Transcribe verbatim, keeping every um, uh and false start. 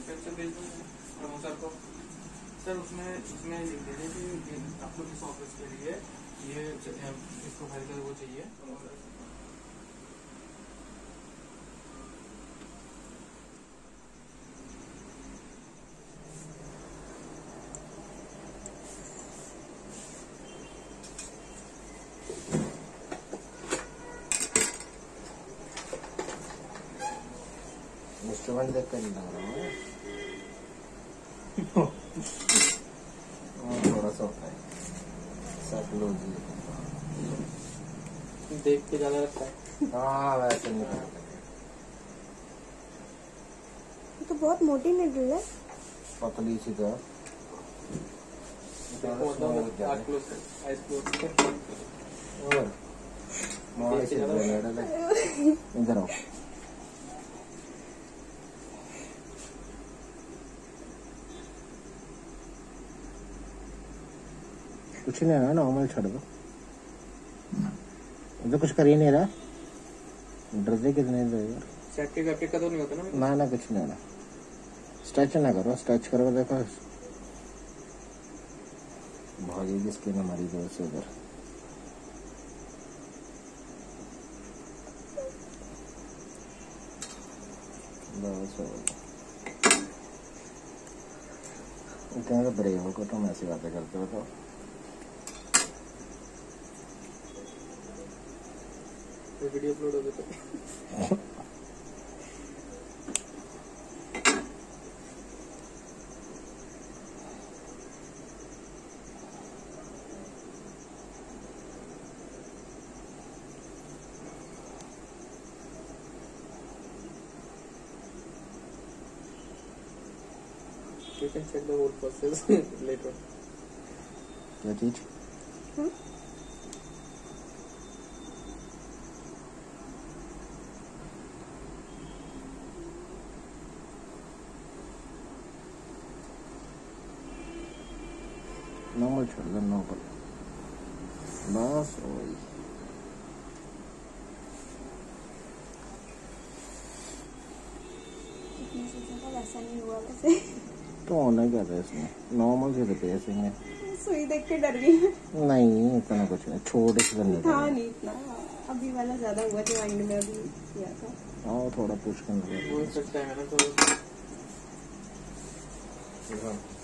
Pen से भेज दूँ सर को। सर उसमें उसमें लिख दे रहे कि आपको इस ऑफिस के लिए ये इसको फाइल का वो चाहिए। इंस्ट्रूमेंट देख कर लग रहा है थोड़ा सा होता है साइकोलॉजी देख के ज्यादा लगता है। हाँ वैसे नहीं करता। तो बहुत मोटी निडल है, पतली सी तो इधर आओ। कुछ नहीं ना, नॉर्मल छोड़ दो। तो कुछ कर ही नहीं रहा, डर दे कितने देर। सेप्टिक वेप्टिक का तो नहीं होता ना? ना ना कुछ नहीं होना। स्ट्रेच ना करो, स्ट्रेच करो देखो भागेगी स्किन हमारी जोर से उधर। इतने तो ब्रेव हो को तुम ऐसी बातें करते हो तो वीडियो अपलोड हो गया। You can check the whole process later. क्या चीज? नॉर्मल छोड़ दो, नॉर्मल बस वही। वैसा नहीं हुआ वैसे तो होना क्या था इसमें, नॉर्मल से तो ऐसे ही सुई देख के डर गई। नहीं इतना कुछ नहीं, छोटे से करने था नहीं इतना, अभी वाला ज्यादा हुआ जो एंड में अभी किया था। हाँ थोड़ा पुश करना वो सच टाइम है ना तो